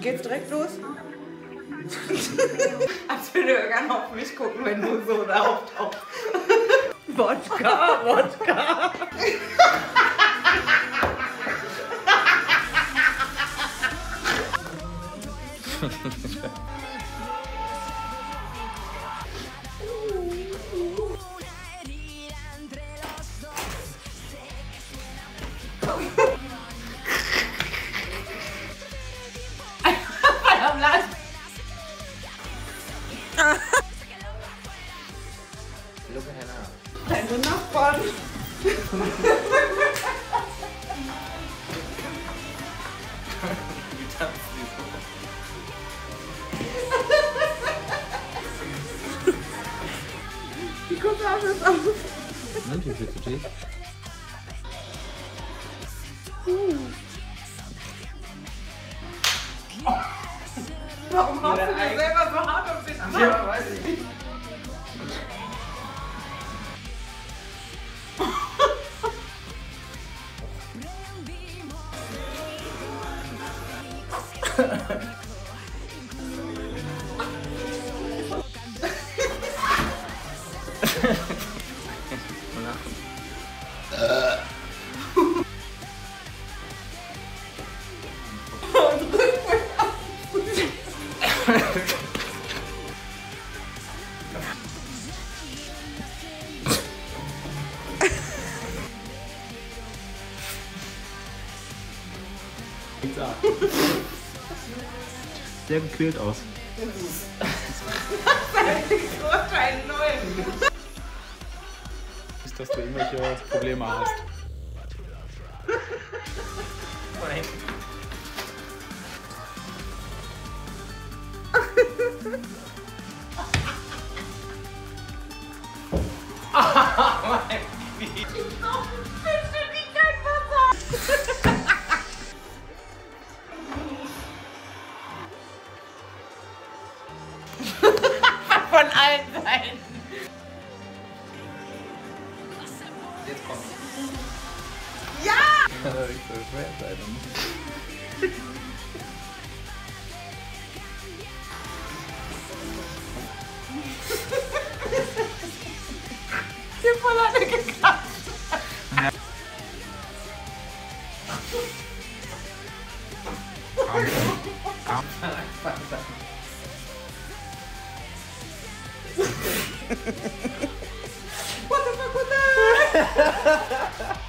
Geht's direkt los? Als würde er gerne auf mich gucken, wenn du so da auftauchst. Wodka, Wodka. Look at her. Deine Nachbarn. Wie tanzt die so? Die Corsage ist auf. Und wie fühlst du dich? Warum machst du dir selber so hart auf den Arm? Ja, weiß ich nicht. Sehr gekühlt aus. Vorteil 0. Ist, dass du irgendwelche Probleme hast. Nein. Mein Baby. Bitte nicht kein Wasser. Von allen Seiten. Jetzt kommt's. Ja! Das ist so schwer sein. Hier voll alle gekratzt. What the fuck was that?